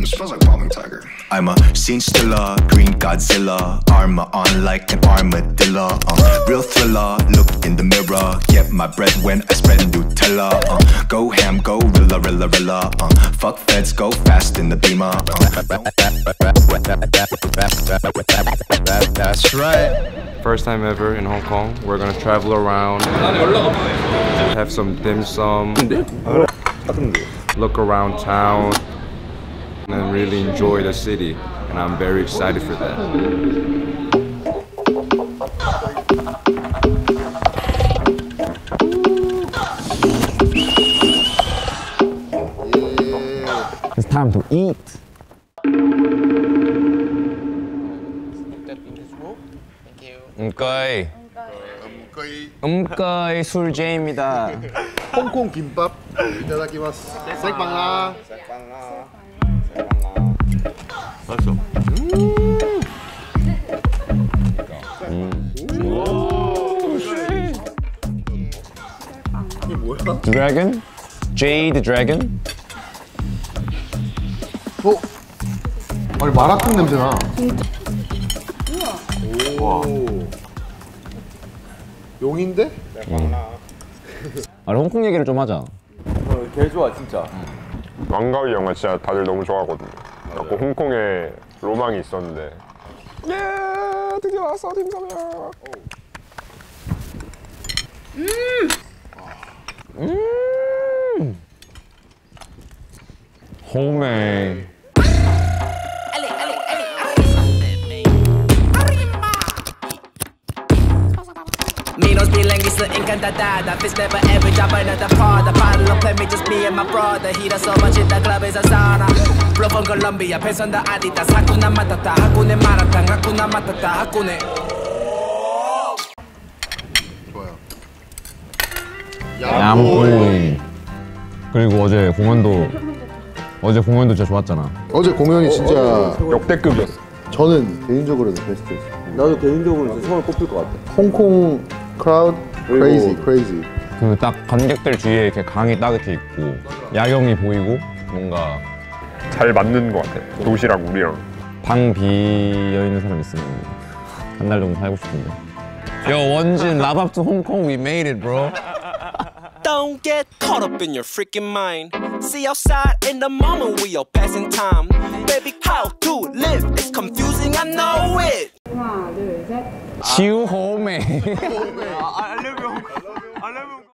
smells like Balming Tiger. I'm a scene stiller, green Godzilla, armor on like an armadillo. Real thriller, look in the mirror, get my bread when I spread Nutella. Go ham, go rilla, rilla, rilla. Fuck feds, go fast in the Beamer. That's right. First time ever in Hong Kong. We're gonna travel around, have some dim sum, look around town, and really enjoy the city. And I'm very excited for that. It's time to eat. 음꺼이 술제입니다. 홍콩 김밥 이따다키마스. 색방라. 맛있어. 이게 뭐야? Dragon? Jade Dragon? 아니 마라탕 냄새나. 우와. 용인데? 아니 홍콩 얘기를 좀 하자. 개 좋아 진짜. 왕가위 영화 진짜 다들 너무 좋아하거든요. 자꾸 홍콩에 로망이 있었는데. 예, 드디어 왔어 딤섬이야. 홈에. Minos bilengues encantada. Fish never ever drop another part. The bottle of play me just me and my brother. He does so much in the club is a sauna. Flow from Colombia, peso on the Adidas. Hakuna Matata, Hakune Maratang, Hakuna Matata, Hakune. 좋아요. 야무이. 그리고 어제 공연도 진짜 좋았잖아. 어제 공연이 진짜 역대급이었어. 저는 개인적으로는 베스트였어요. 나도 개인적으로 처음에 꼽힐 것 같아. 홍콩 크라우드 crazy. 그 딱 관객들 뒤에 이렇게 강이 딱 이렇게 있고 야경이 보이고 뭔가 잘 맞는 것 같아. 도시랑 우리랑. 방 비어 있는 사람 있으면 한 달 정도 살고 싶은데. Yo, 원진, love up to Hong Kong, we made it, bro. Don't get caught up in your freaking mind. See outside in the moment we are passing time. Baby, how to live is confusing, I know it. 하나, 둘, 셋. 지우 홈에. 알려면